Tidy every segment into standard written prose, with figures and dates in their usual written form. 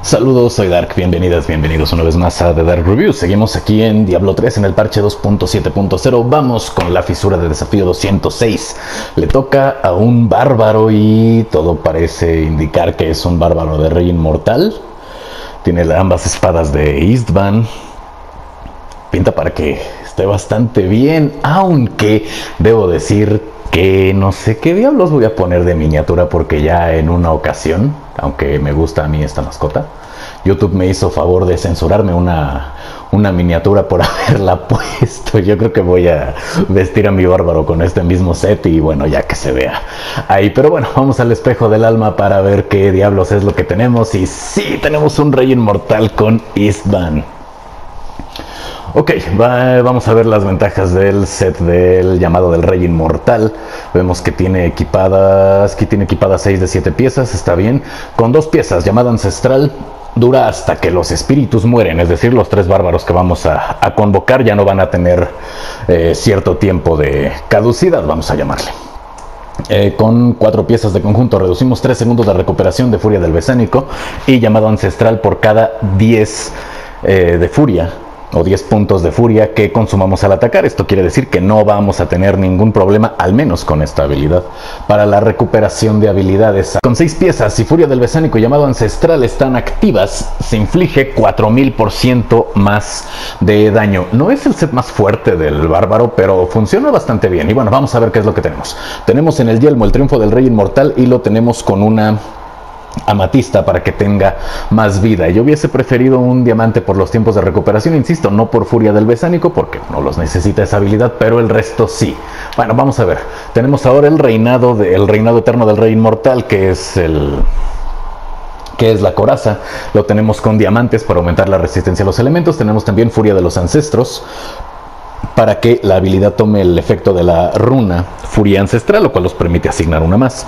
Saludos, soy Dark, bienvenidas, bienvenidos una vez más a The Dark Review. Seguimos aquí en Diablo 3 en el parche 2.7.0. Vamos con la fisura de desafío 206. Le toca a un bárbaro y todo parece indicar que es un bárbaro de rey inmortal. Tiene ambas espadas de Istvan. Pinta para que esté bastante bien, aunque debo decir que no sé qué diablos voy a poner de miniatura, porque ya en una ocasión, aunque me gusta a mí esta mascota, YouTube me hizo favor de censurarme una miniatura por haberla puesto. Yo creo que voy a vestir a mi bárbaro con este mismo set y bueno, ya que se vea ahí. Pero bueno, vamos al espejo del alma para ver qué diablos es lo que tenemos. Y sí, tenemos un rey inmortal con Istvan. Ok, vamos a ver las ventajas del set del llamado del Rey Inmortal. Vemos que tiene equipadas 6 de 7 piezas, está bien. Con 2 piezas, llamada ancestral, dura hasta que los espíritus mueren. Es decir, los 3 bárbaros que vamos a convocar ya no van a tener cierto tiempo de caducidad, vamos a llamarle. Con 4 piezas de conjunto reducimos 3 segundos de recuperación de furia del besánico y llamado ancestral por cada 10 de furia o 10 puntos de furia que consumamos al atacar. Esto quiere decir que no vamos a tener ningún problema, al menos con esta habilidad, para la recuperación de habilidades. Con 6 piezas y furia del besánico y llamado ancestral están activas, se inflige 4000% más de daño. No es el set más fuerte del bárbaro, pero funciona bastante bien. Y bueno, vamos a ver qué es lo que tenemos. Tenemos en el yelmo el triunfo del rey inmortal y lo tenemos con una amatista para que tenga más vida. Yo hubiese preferido un diamante por los tiempos de recuperación, insisto, no por furia del besánico porque no los necesita esa habilidad, pero el resto sí. Bueno, vamos a ver. Tenemos ahora el reinado eterno del rey inmortal, que es la coraza. Lo tenemos con diamantes para aumentar la resistencia a los elementos. Tenemos también furia de los ancestros para que la habilidad tome el efecto de la runa furia ancestral, lo cual nos permite asignar una más.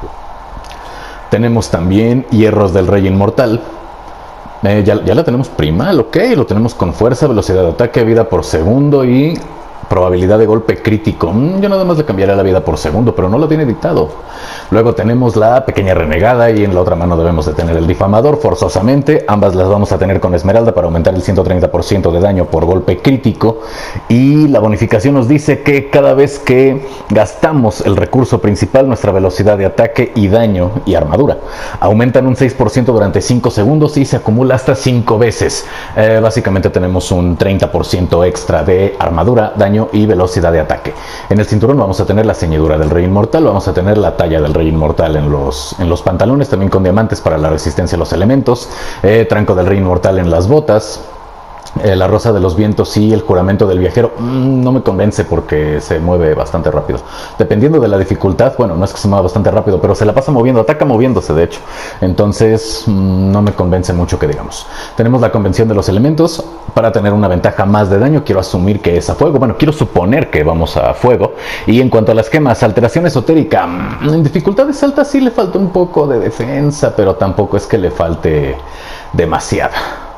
Tenemos también hierros del rey inmortal. Ya la tenemos primal, ok. Lo tenemos con fuerza, velocidad de ataque, vida por segundo y probabilidad de golpe crítico. Yo nada más le cambiaré la vida por segundo, pero no lo tiene dictado. Luego tenemos la pequeña renegada y en la otra mano debemos de tener el difamador forzosamente. Ambas las vamos a tener con esmeralda para aumentar el 130% de daño por golpe crítico. Y la bonificación nos dice que cada vez que gastamos el recurso principal, nuestra velocidad de ataque y daño y armadura aumentan un 6% durante 5 segundos y se acumula hasta 5 veces. Básicamente tenemos un 30% extra de armadura, daño y velocidad de ataque. En el cinturón vamos a tener la ceñidura del rey inmortal, vamos a tener la talla del rey inmortal en los pantalones, también con diamantes para la resistencia a los elementos, tranco del rey inmortal en las botas, la rosa de los vientos y el juramento del viajero. No me convence porque se mueve bastante rápido. Dependiendo de la dificultad, bueno, no es que se mueva bastante rápido, pero se la pasa moviendo, ataca moviéndose de hecho. Entonces no me convence mucho que digamos. Tenemos la convención de los elementos. Para tener una ventaja más de daño, quiero asumir que es a fuego. Bueno, quiero suponer que vamos a fuego. Y en cuanto a las gemas, alteración esotérica. En dificultades altas sí le falta un poco de defensa, pero tampoco es que le falte demasiada.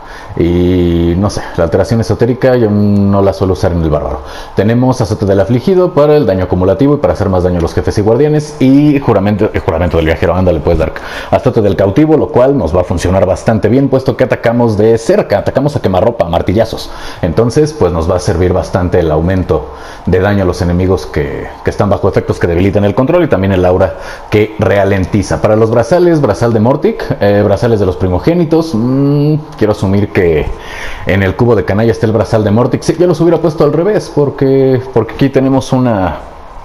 Y no sé, la alteración esotérica yo no la suelo usar en el bárbaro. Tenemos azote del afligido para el daño acumulativo y para hacer más daño a los jefes y guardianes. Y el juramento del viajero, ándale pues Dark. Azote del cautivo, lo cual nos va a funcionar bastante bien, puesto que atacamos de cerca, atacamos a quemarropa, a martillazos. Entonces pues nos va a servir bastante el aumento de daño a los enemigos que están bajo efectos que debilitan el control, y también el aura que ralentiza. Para los brazales, brazal de Mortic, brazales de los primogénitos. Quiero asumir que en el cubo de canalla está el brazal de Mortic. Sí, yo los hubiera puesto al revés porque aquí tenemos una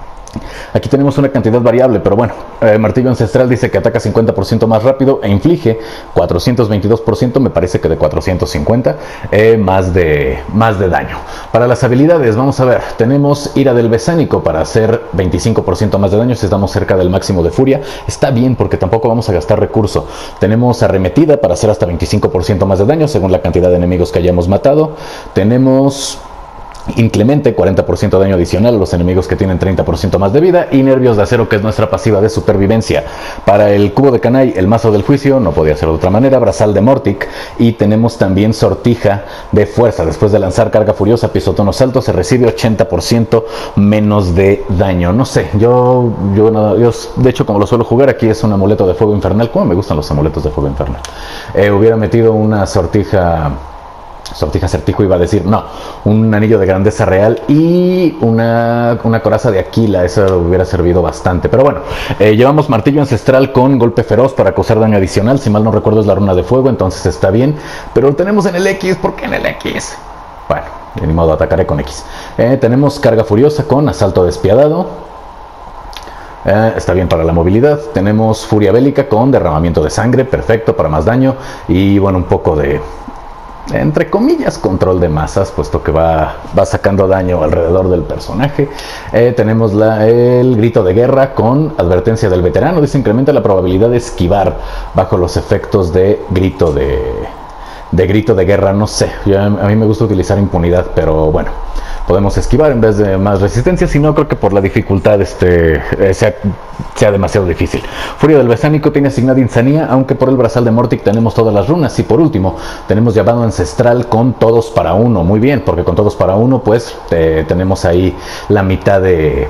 cantidad variable, pero bueno, martillo ancestral dice que ataca 50% más rápido e inflige 422%, me parece que de 450, más de daño. Para las habilidades, vamos a ver, tenemos ira del besánico para hacer 25% más de daño si estamos cerca del máximo de furia. Está bien porque tampoco vamos a gastar recurso. Tenemos arremetida para hacer hasta 25% más de daño según la cantidad de enemigos que hayamos matado. Tenemos Inclemente, 40% de daño adicional a los enemigos que tienen 30% más de vida. Y Nervios de Acero, que es nuestra pasiva de supervivencia. Para el cubo de Kanai, el mazo del juicio, no podía ser de otra manera. Brazal de Mortic. Y tenemos también Sortija de Fuerza. Después de lanzar carga furiosa, pisotonos altos, se recibe 80% menos de daño. No sé, yo de hecho, como lo suelo jugar, aquí es un amuleto de fuego infernal. ¿Cómo me gustan los amuletos de fuego infernal? Hubiera metido una Sortija Certijo, iba a decir, no, un anillo de grandeza real y una coraza de Aquila. Eso hubiera servido bastante, pero bueno, llevamos martillo ancestral con golpe feroz para causar daño adicional. Si mal no recuerdo es la runa de fuego, entonces está bien, pero lo tenemos en el X. ¿Por qué en el X? Bueno, de ni modo, atacaré con X. Tenemos carga furiosa con asalto despiadado. Está bien para la movilidad. Tenemos furia bélica con derramamiento de sangre, perfecto para más daño. Y bueno, un poco de, entre comillas, control de masas, puesto que va sacando daño alrededor del personaje. Tenemos el grito de guerra con advertencia del veterano. Dice: incrementa la probabilidad de esquivar bajo los efectos de grito de guerra. No sé, a mí me gusta utilizar impunidad, pero bueno, podemos esquivar en vez de más resistencia. Si no, creo que por la dificultad sea demasiado difícil. Furia del Besánico tiene asignada Insanía, aunque por el Brazal de Mortic tenemos todas las runas. Y por último, tenemos Llamado Ancestral con todos para uno. Muy bien, porque con todos para uno, pues tenemos ahí la mitad de...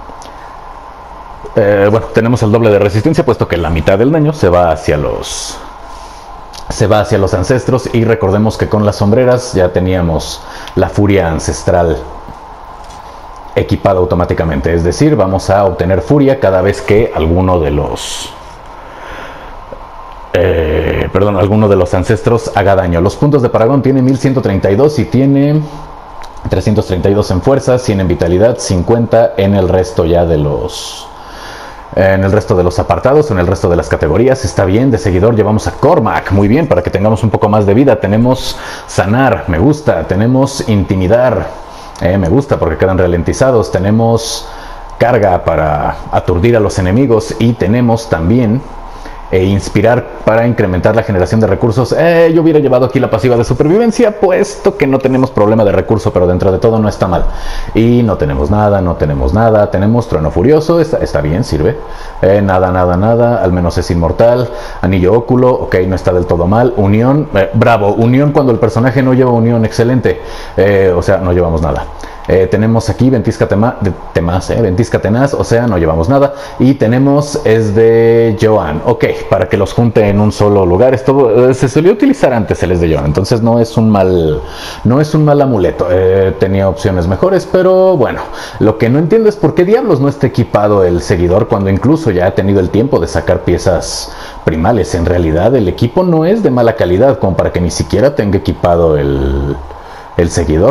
bueno, tenemos el doble de resistencia, puesto que la mitad del daño se va hacia los ancestros. Y recordemos que con las sombreras ya teníamos la furia ancestral equipada automáticamente, es decir, vamos a obtener furia cada vez que alguno de los ancestros haga daño. Los puntos de Paragón tiene 1132 y tiene 332 en fuerza, 100 en vitalidad, 50 en el resto ya de los... En el resto de los apartados, en el resto de las categorías. Está bien. De seguidor llevamos a Cormac, muy bien, para que tengamos un poco más de vida. Tenemos Sanar, me gusta. Tenemos Intimidar, me gusta porque quedan ralentizados. Tenemos Carga para aturdir a los enemigos. Y tenemos también Inspirar para incrementar la generación de recursos. Yo hubiera llevado aquí la pasiva de supervivencia, puesto que no tenemos problema de recurso, pero dentro de todo no está mal. Y no tenemos nada. Tenemos Trueno Furioso, está bien, sirve. Nada, al menos es inmortal. Anillo Óculo, ok, no está del todo mal. Unión, bravo, Unión cuando el personaje no lleva unión, excelente. O sea, no llevamos nada. Tenemos aquí Ventisca Tenaz, o sea, no llevamos nada. Y tenemos es de Joan, ok, para que los junte en un solo lugar. Esto se solía utilizar antes el es de Joan, entonces no es un mal amuleto. Tenía opciones mejores, pero bueno, lo que no entiendo es por qué diablos no está equipado el seguidor cuando incluso ya ha tenido el tiempo de sacar piezas primales. En realidad el equipo no es de mala calidad como para que ni siquiera tenga equipado el seguidor.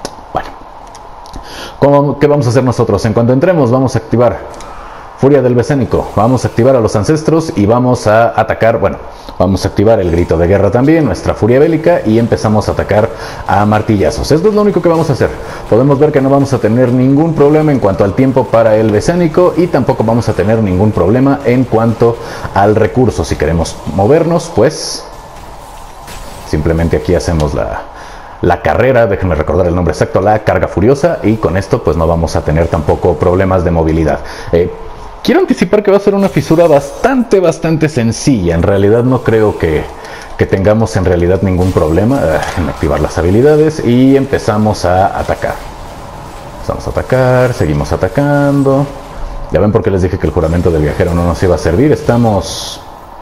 ¿Qué vamos a hacer nosotros? En cuanto entremos vamos a activar Furia del Besánico, vamos a activar a los ancestros y vamos a atacar, bueno, vamos a activar el grito de guerra también, nuestra furia bélica, y empezamos a atacar a martillazos. Esto es lo único que vamos a hacer. Podemos ver que no vamos a tener ningún problema en cuanto al tiempo para el Besánico y tampoco vamos a tener ningún problema en cuanto al recurso. Si queremos movernos, pues simplemente aquí hacemos la carrera, déjenme recordar el nombre exacto, la carga furiosa, y con esto pues no vamos a tener tampoco problemas de movilidad. Quiero anticipar que va a ser una fisura bastante sencilla. En realidad no creo que tengamos en realidad ningún problema en activar las habilidades y empezamos a atacar. Vamos a atacar, seguimos atacando. Ya ven por qué les dije que el juramento del viajero no nos iba a servir. Estamos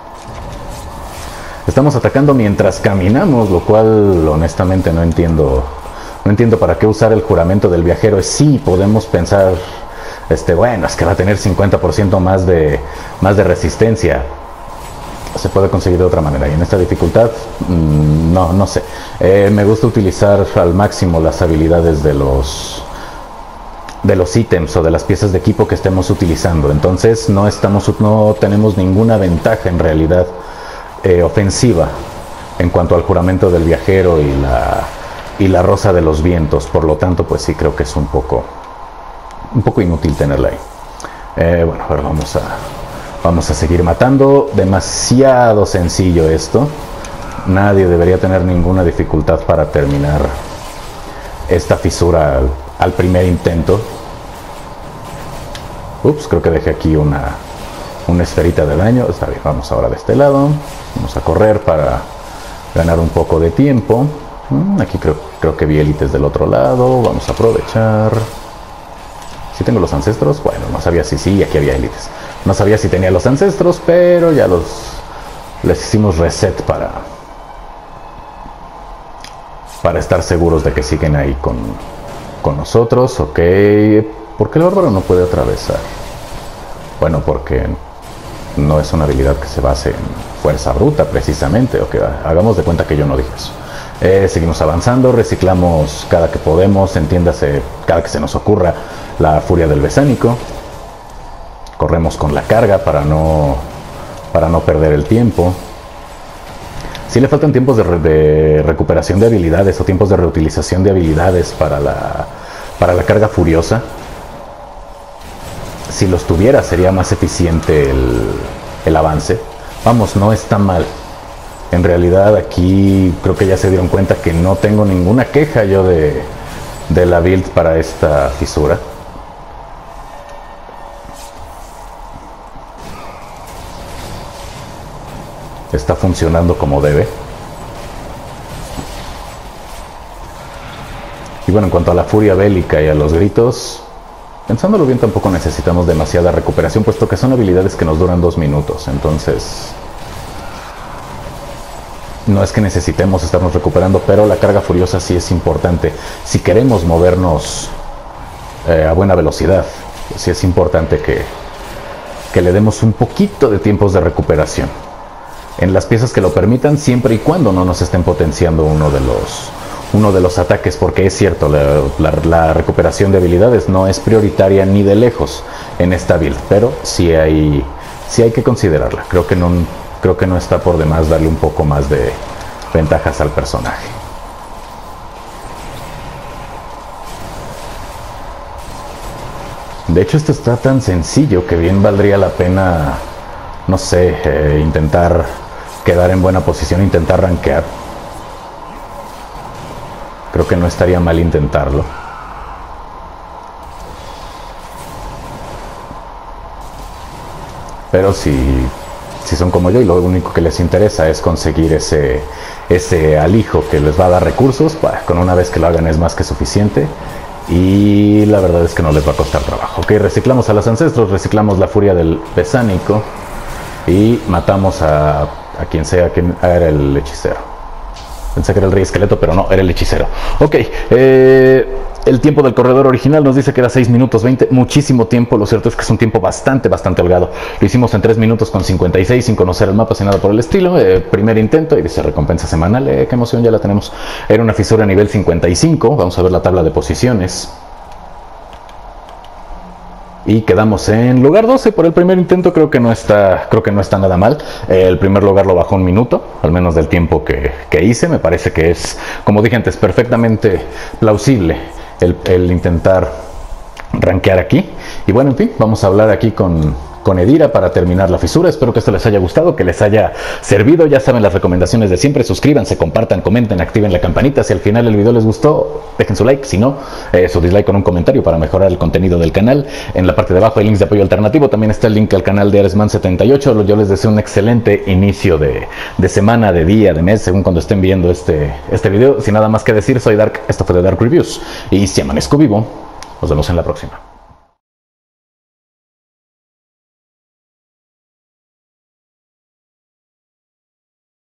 atacando mientras caminamos, lo cual honestamente no entiendo para qué usar el juramento del viajero. Sí, podemos pensar, bueno, es que va a tener 50% más de resistencia. Se puede conseguir de otra manera y en esta dificultad, no sé. Me gusta utilizar al máximo las habilidades de los ítems o de las piezas de equipo que estemos utilizando. Entonces no tenemos ninguna ventaja en realidad ofensiva en cuanto al juramento del viajero y la rosa de los vientos. Por lo tanto, pues sí creo que es un poco inútil tenerla ahí. Bueno, ahora vamos a seguir matando. Demasiado sencillo esto. Nadie debería tener ninguna dificultad para terminar esta fisura al primer intento. Ups, creo que dejé aquí una esferita de daño. Está bien, vamos ahora de este lado. Vamos a correr para ganar un poco de tiempo. Aquí creo que vi élites del otro lado. Vamos a aprovechar. ¿Sí tengo los ancestros? Bueno, no sabía si sí, aquí había élites. No sabía si tenía los ancestros, pero ya les hicimos reset para estar seguros de que siguen ahí con nosotros. Ok, ¿por qué el bárbaro no puede atravesar? Bueno, porque no es una habilidad que se base en fuerza bruta precisamente. Ok, hagamos de cuenta que yo no dije eso. Seguimos avanzando, reciclamos cada que podemos, entiéndase, cada que se nos ocurra la furia del besánico. Corremos con la carga para no perder el tiempo. Si le faltan tiempos de recuperación de habilidades o tiempos de reutilización de habilidades para la carga furiosa. Si los tuviera sería más eficiente el avance. Vamos, no está mal. En realidad aquí creo que ya se dieron cuenta que no tengo ninguna queja yo de la build para esta fisura. Está funcionando como debe. Y bueno, en cuanto a la furia bélica y a los gritos, pensándolo bien, tampoco necesitamos demasiada recuperación, puesto que son habilidades que nos duran 2 minutos. Entonces, no es que necesitemos estarnos recuperando, pero la carga furiosa sí es importante. Si queremos movernos a buena velocidad, sí es importante que le demos un poquito de tiempos de recuperación en las piezas que lo permitan, siempre y cuando no nos estén potenciando uno de los ataques, porque es cierto, la recuperación de habilidades no es prioritaria ni de lejos en esta build, pero sí hay que considerarla. Creo que no está por demás darle un poco más de ventajas al personaje. De hecho, esto está tan sencillo que bien valdría la pena, no sé, intentar quedar en buena posición, intentar rankear. Creo que no estaría mal intentarlo. Pero si son como yo y lo único que les interesa es conseguir ese alijo que les va a dar recursos, con una vez que lo hagan es más que suficiente. Y la verdad es que no les va a costar trabajo. Ok, reciclamos a los ancestros, reciclamos la furia del besánico y matamos a quien sea. Quien era el hechicero. Pensé que era el rey esqueleto, pero no, era el hechicero. Ok, el tiempo del corredor original nos dice que era 6 minutos 20, muchísimo tiempo. Lo cierto es que es un tiempo bastante holgado. Lo hicimos en 3 minutos con 56 sin conocer el mapa, sin nada por el estilo. Primer intento y dice recompensa semanal. Qué emoción, ya la tenemos. Era una fisura a nivel 55. Vamos a ver la tabla de posiciones. Y quedamos en lugar 12 por el primer intento. Creo que no está nada mal. El primer lugar lo bajó 1 minuto, al menos del tiempo que hice. Me parece que es, como dije antes, perfectamente plausible el intentar rankear aquí. Y bueno, en fin, vamos a hablar aquí con Edira para terminar la fisura. Espero que esto les haya gustado, que les haya servido. Ya saben las recomendaciones de siempre: suscríbanse, compartan, comenten, activen la campanita. Si al final el video les gustó, dejen su like. Si no, su dislike con un comentario para mejorar el contenido del canal. En la parte de abajo hay links de apoyo alternativo. También está el link al canal de Aresman78. Yo les deseo un excelente inicio de semana, de día, de mes, según cuando estén viendo este video. Sin nada más que decir, soy Dark. Esto fue de Dark Reviews. Y si amanezco vivo, nos vemos en la próxima.